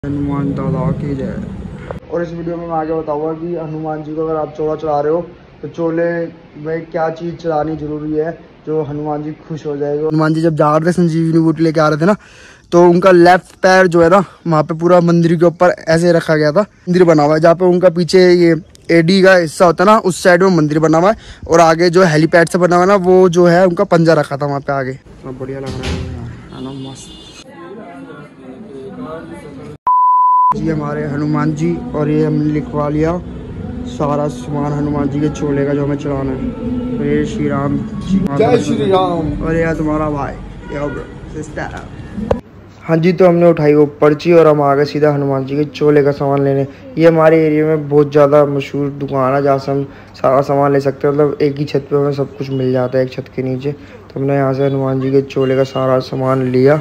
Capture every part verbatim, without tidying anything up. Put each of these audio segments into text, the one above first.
हनुमान दादा की जय। और इस वीडियो में मैं आगे बताऊंगा कि हनुमान जी को अगर आप चोला चला रहे हो तो चोले में क्या चीज़ चलानी जरूरी है जो हनुमान जी खुश हो जाएगा। हनुमान जी जब जा रहे थे संजीवनी बूटी लेके आ रहे थे ना, तो उनका लेफ्ट पैर जो है ना वहाँ पे पूरा मंदिर के ऊपर ऐसे रखा गया था। मंदिर बना हुआ है जहाँ पे उनका पीछे ये एडी का हिस्सा होता है ना, उस साइड में मंदिर बना हुआ है और आगे जो हेलीपैड से बना हुआ है ना, वो जो है उनका पंजा रखा था वहाँ पे आगे। तो बढ़िया लग रहा है ना, मस्त जी हमारे हनुमान जी। और ये हमने लिखवा लिया सारा सामान हनुमान जी के चोले का जो हमें चलाना है। तो ये श्री राम जी, जय श्री राम। और ये तुम्हारा भाई सिस्टर। हाँ जी, तो हमने उठाई वो पर्ची और हम आ गए सीधा हनुमान जी के चोले का सामान लेने। ये हमारे एरिया में बहुत ज़्यादा मशहूर दुकान है जहाँ से हम सारा सामान ले सकते हैं। मतलब एक ही छत पे हमें सब कुछ मिल जाता है, एक छत के नीचे। तो हमने यहाँ से हनुमान जी के चोले का सारा सामान लिया।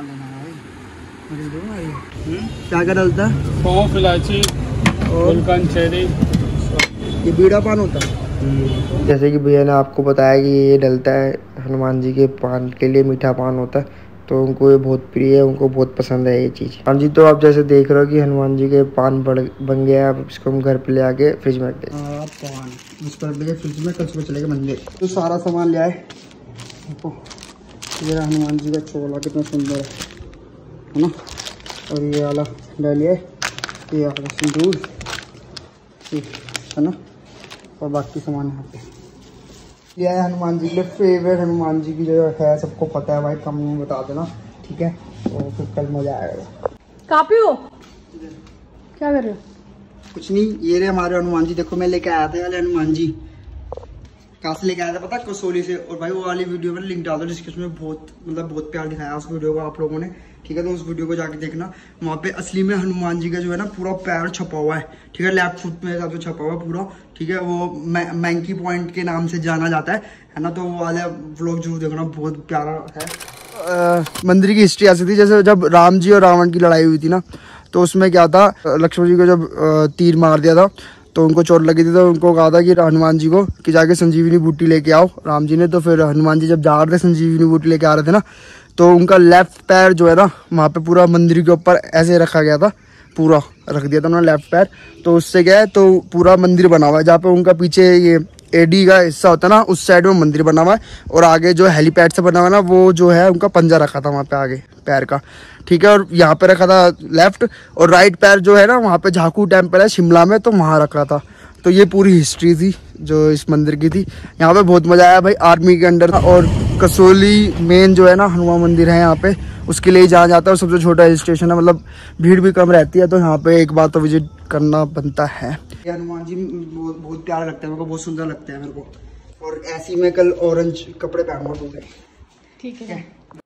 क्या क्या डलता है? सौंफ, इलायची और चेरी। ये बीड़ा पान होता है। जैसे कि भैया ने आपको बताया कि ये डलता है हनुमान जी के पान के लिए, मीठा पान होता है। तो उनको ये बहुत प्रिय है, उनको बहुत पसंद है ये चीज़। हाँ जी, तो आप जैसे देख रहे हो कि हनुमान जी के पान बढ़ बन गया है। अब इसको हम घर पे ले आके फ्रिज में रख देते हैं। पान इसको रख देंगे फ्रिज में, कल सुबह चलेगा मंदिर। तो सारा सामान ले आए। देखो ये हनुमान जी का चोला कितना सुंदर है ना। और ये वाला डालिए, ये वाला सिंदूर है ना, और बाकी सामान यहाँ पे ये है हनुमान जी के लिए फेवरेट। हनुमान जी की जो है सबको पता है भाई, कम में बता देना ठीक है, तो फिर कल मजा आएगा। कापी हो क्या कर रहे हो? कुछ नहीं, ये रहे हमारे हनुमान जी। देखो मैं लेके आया था वाले हनुमान जी, कहाँ से लेके आया था पता, कसौली से। और भाई वो वाली वीडियो में लिंक डाल दो डिस्क्रिप्शन में, बहुत मतलब बहुत प्यार दिखाया उस वीडियो को आप लोगों ने, ठीक है। तो उस वीडियो को जाके देखना, वहाँ पे असली में हनुमान जी का जो है ना पूरा पैर छपा हुआ है, ठीक है। लेफ्ट फुट में हिसाब से छपा हुआ है पूरा, ठीक है। वो मैंकी पॉइंट के नाम से जाना जाता है है ना। तो वो वाले व्लॉग जरूर देखना, बहुत प्यारा है। आ, मंदिर की हिस्ट्री ऐसी थी, जैसे जब राम जी और रावण की लड़ाई हुई थी ना, तो उसमें क्या था, लक्ष्मण जी को जब तीर मार दिया था तो उनको चोट लगी थी। तो उनको कहा था कि हनुमान जी को कि जाके संजीवनी बूटी लेके आओ राम जी ने। तो फिर हनुमान जी जब जा रहे थे संजीवनी बूटी लेके आ रहे थे ना, तो उनका लेफ्ट पैर जो है ना वहाँ पे पूरा मंदिर के ऊपर ऐसे रखा गया था, पूरा रख दिया था उन्होंने लेफ्ट पैर। तो उससे क्या है, तो पूरा मंदिर बना हुआ है जहाँ पे उनका पीछे ये एडी का हिस्सा होता है ना, उस साइड में मंदिर बना हुआ है और आगे जो हेलीपैड से बना हुआ है ना, वो जो है उनका पंजा रखा था वहाँ पे आगे पैर का, ठीक है। और यहाँ पे रखा था लेफ्ट, और राइट पैर जो है ना वहाँ पे झाकू टेम्पल है शिमला में, तो वहाँ रखा था। तो ये पूरी हिस्ट्री थी जो इस मंदिर की थी। यहाँ पे बहुत मजा आया भाई, आर्मी के अंडर था। और कसौली मेन जो है ना हनुमान मंदिर है यहाँ पे, उसके लिए जाना जाता है। और सबसे छोटा हिल स्टेशन है, मतलब भीड़ भी कम रहती है, तो यहाँ पे एक बार तो विजिट करना बनता है। ये हनुमान जी बहुत बहुत प्यारे लगते हैं मेरे को, बहुत सुंदर लगते हैं मेरे को। और ऐसी मैं कल ऑरेंज कपड़े पहनूंगा पूरे, ठीक है।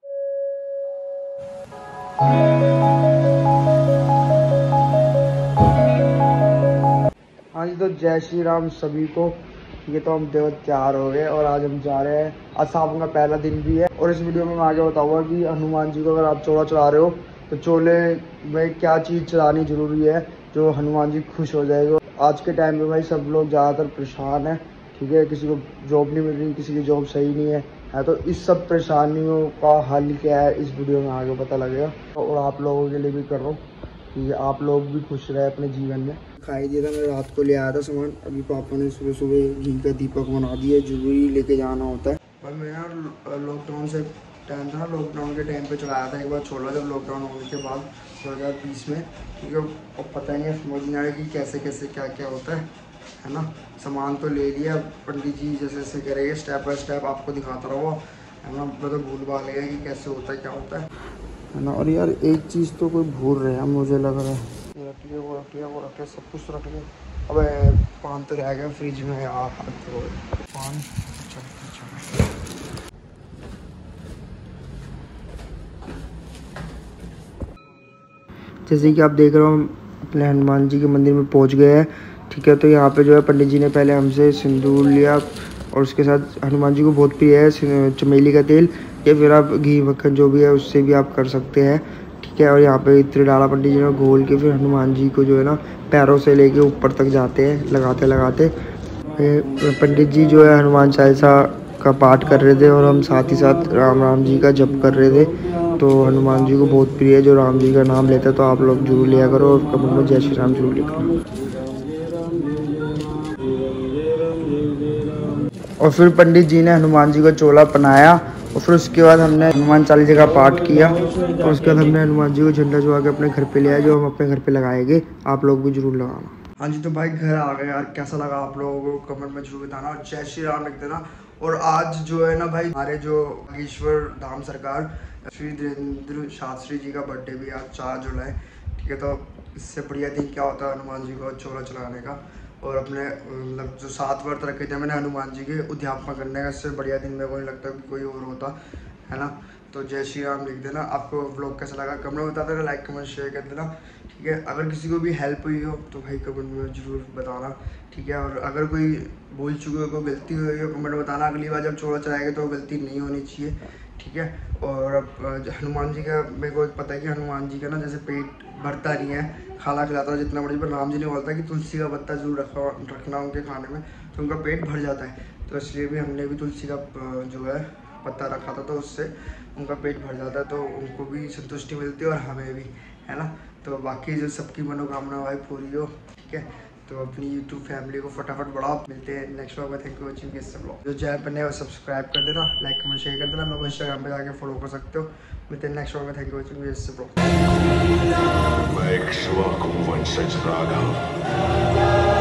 हाँ जी, तो जय श्री राम सभी को। ये तो हम देव तैयार हो गए और आज हम जा रहे हैं, आज सावन का पहला दिन भी है। और इस वीडियो में मैं आगे बताऊंगा कि हनुमान जी को अगर आप चोला चला रहे हो तो चोले में क्या चीज़ चलानी जरूरी है जो हनुमान जी खुश हो जाएगा। आज के टाइम पे भाई सब लोग ज़्यादातर परेशान है, ठीक है। किसी को जॉब नहीं मिल रही, किसी की जॉब सही नहीं है, है तो इस सब परेशानियों का हल क्या है इस वीडियो में आगे पता लगेगा। और आप लोगों के लिए भी कर रहा हूँ कि आप लोग भी खुश रहे अपने जीवन में। खाई दिया था, मैं रात को ले आया था सामान। अभी पापा ने सुबह सुबह घी का दीपक बना दिया, जरूरी लेके जाना होता है। और मैं यार लॉकडाउन से टाइम था, लॉकडाउन के टाइम पे चलाया था एक बार छोड़ा, जब लॉकडाउन होने के बाद दो हज़ार बीस में, ठीक है। अब पता नहीं है, समझ नहीं आया कि कैसे कैसे क्या क्या होता है है ना। सामान तो ले लिया, पंडित जी जैसे जैसे करेंगे स्टेप बाय स्टेप आपको दिखाता रहो, है ना। मतलब भूल भाल गया कि कैसे होता है क्या होता है है ना। और यार एक चीज़ तो कोई भूल रहे हैं मुझे लग रहा है, रख लिया वो रख लिया वो रख लिया सब कुछ रख लिया। अबे पान तो रह गया फ्रिज में यार, तो पान जैसे कि आप देख रहे हो अपने हनुमान जी के मंदिर में पहुंच गए हैं, ठीक है। तो यहाँ पे जो है पंडित जी ने पहले हमसे सिंदूर लिया और उसके साथ हनुमान जी को बहुत प्रिय है चमेली का तेल, या फिर आप घी मक्खन जो भी है उससे भी आप कर सकते हैं, ठीक है। और यहाँ पे इत्र डाला पंडित जी ने घोल के, फिर हनुमान जी को जो है ना पैरों से लेके ऊपर तक जाते हैं लगाते लगाते। पंडित जी जो है हनुमान चालीसा का पाठ कर रहे थे और हम साथ ही साथ राम राम जी का जप कर रहे थे। तो हनुमान जी को बहुत प्रिय है, जो राम जी का नाम लेता है तो आप लोग जरूर लिया करो और कमेंट में जय श्री राम जरूर लिखना। और फिर पंडित जी ने हनुमान जी को चोला पहनाया और फिर उसके बाद हमने हनुमान चालीसा का पाठ किया और उसके बाद हमने हनुमान जी को झंडा जुआ के अपने घर पे ले आया, जो हम अपने घर पे लगाएंगे। आप लोग भी जरूर लगाना। हाँ जी, तो भाई घर आ गए यार, कैसा लगा आप लोगों को कमेंट में जरूर बताना और जय श्री राम लिख देना। और आज जो है ना भाई, हमारे जो ईश्वर धाम सरकार श्री धीरेन्द्र शास्त्री जी का बर्थडे भी आज चार जुलाई, ठीक है। तो इससे बढ़िया दिन क्या होता है हनुमान जी को चोला चलाने का और अपने मतलब जो सात व्रत रखे थे मैंने हनुमान जी के उद्यापन करने का, इससे बढ़िया दिन मेरे को नहीं लगता कि कोई और होता है ना। तो जय श्री राम लिख देना। आपको व्लॉग कैसा लगा कमेंट में बता देना, लाइक कमेंट शेयर कर देना, ठीक है। अगर किसी को भी हेल्प हुई हो तो भाई कमेंट में जरूर बताना, ठीक है। और अगर कोई भूल चुके हो, कोई गलती हुई हो कमेंट में बताना। अगली बार जब चोला चलाएंगे तो गलती नहीं होनी चाहिए, ठीक है। और अब हनुमान जी का मेरे को पता है कि हनुमान जी का ना जैसे पेट भरता नहीं है, खाना खिलाता है जितना बड़ी, पर राम जी ने बोलता है कि तुलसी का पत्ता जरूर रखा रखना उनके खाने में, तो उनका पेट भर जाता है। तो इसलिए भी हमने भी तुलसी का जो है पत्ता रखा था, तो उससे उनका पेट भर जाता है, तो उनको भी संतुष्टि मिलती है और हमें भी, है ना। तो बाकी जो सबकी मनोकामना भाई पूरी हो, ठीक है। तो अपनी यूट्यूब फैमिली को फटाफट बढ़ाओ। मिलते हैं नेक्स्ट व्लॉग में। Thank you watching this vlog. जो चैनल पर नए हो सब्सक्राइब कर देना, लाइक कमेंट शेयर कर देना। मेरे को इंस्टाग्राम पे जाके फॉलो कर सकते हो। मिलते हैं नेक्स्ट व्लॉग में। Thank you watching this vlog.